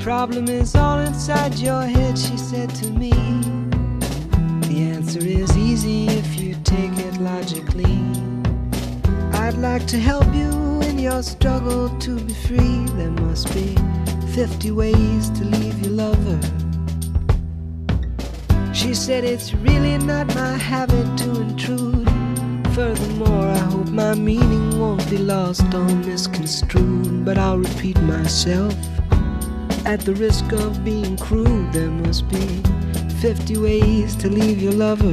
problem is all inside your head, she said to me. The answer is easy if you take it logically. I'd like to help you in your struggle to be free. There must be 50 ways to leave your lover. She said it's really not my habit to intrude. Furthermore, I hope my meaning won't be lost or misconstrued. But I'll repeat myself at the risk of being crude. There must be 50 ways to leave your lover.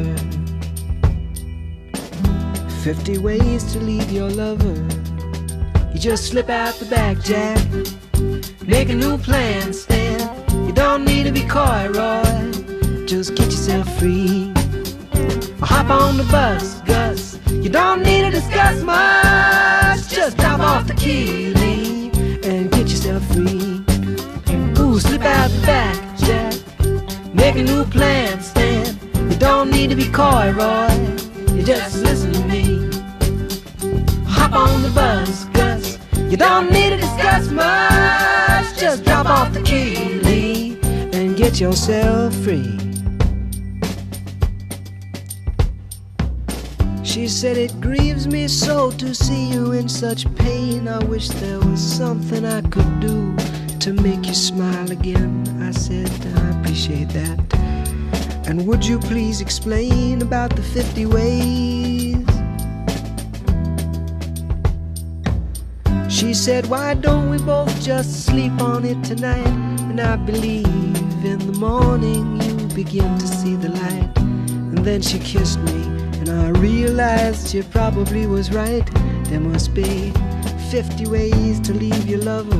50 ways to leave your lover. You just slip out the back, Jack. Make a new plan, Stan. You don't need to be coy, Roy. Just get yourself free. Or hop on the bus, Gus. You don't need to discuss much. Just drop off the key, Lee, and get yourself free. Ooh, slip out the back, Jack. Make a new plan, Stan. You don't need to be coy, Roy. You just listen to me. Hop on the bus, Gus. You don't need to discuss much. Just drop off the key, Lee, and get yourself free. She said, it grieves me so to see you in such pain. I wish there was something I could do to make you smile again. I said, I appreciate that. And would you please explain about the 50 ways? She said, why don't we both just sleep on it tonight? And I believe in the morning you begin to see the light. And then she kissed me, and I realized she probably was right. There must be 50 ways to leave your lover.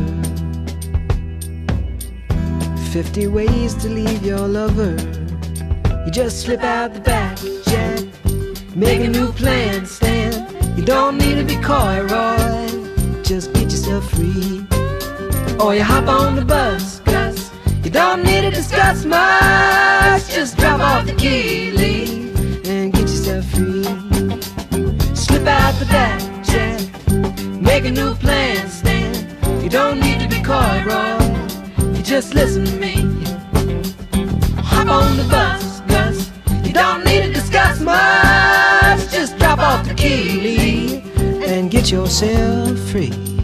50 ways to leave your lover. You just slip out the back, Jack. Make a new plan, Stan. You don't need to be coy, Roy. Just get yourself free. Or you hop on the bus, Gus. You don't need to discuss much. Just drop off the key, Lee, and get yourself free. Slip out the back, Jack. Make a new plan, Stan. You don't need to be coy, Roy. You just listen to me. Hop on the bus, Gus. You don't need to discuss much. Just drop off the key, Lee, and get yourself free.